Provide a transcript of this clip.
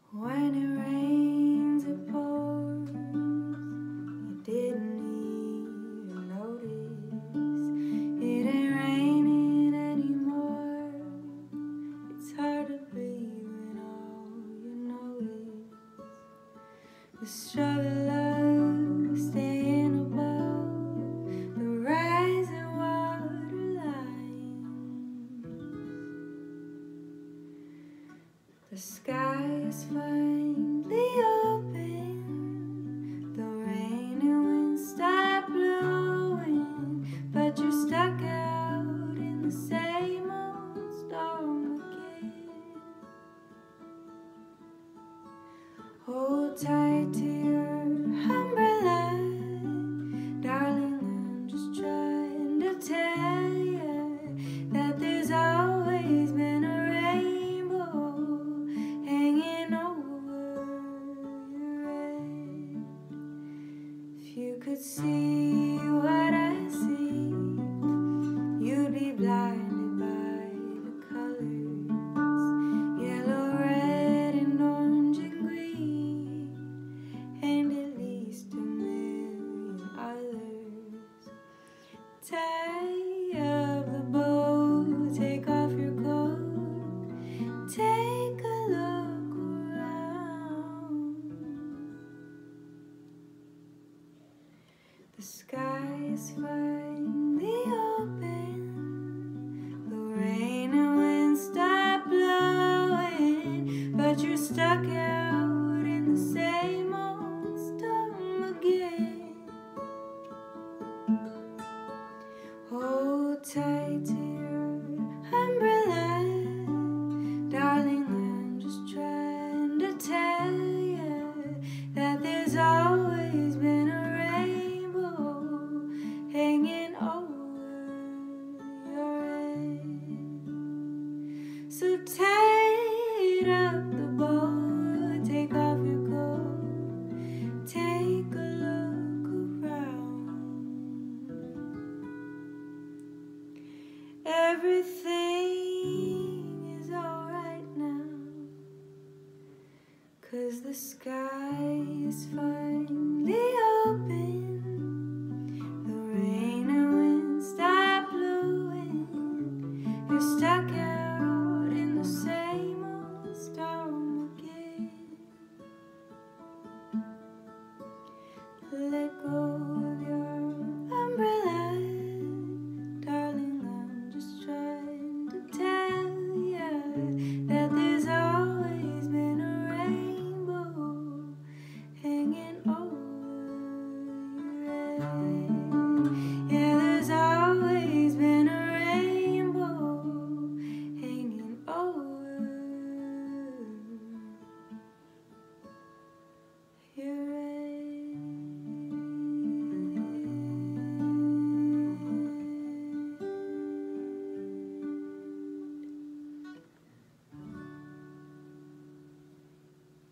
When it rains, it pours. You didn't even notice. It ain't raining anymore. It's hard to breathe when all you know is the struggle of staying above the rising water line. The sky is finally open. The rain and wind stop blowing, but you're stuck out in the same old storm again. Hold tight to your umbrella, darling. I'm just trying to tell you that there's always been a rainbow hanging over your head. If you could see what I see, you'd be blinded by the colors, yellow, red, and orange and green, and at least a million others. Tie up the boat, take off your coat, take a look around. The sky is finally open. The rain and wind stop blowing, but you're stuck out in the same old storm again. Hold tight to your umbrella, darling. I'm just trying to tell you that there's always been a rainbow hanging over your head. So tight up the boat, take off your coat, take a look around. Everything is alright now, 'cause the sky is finally open.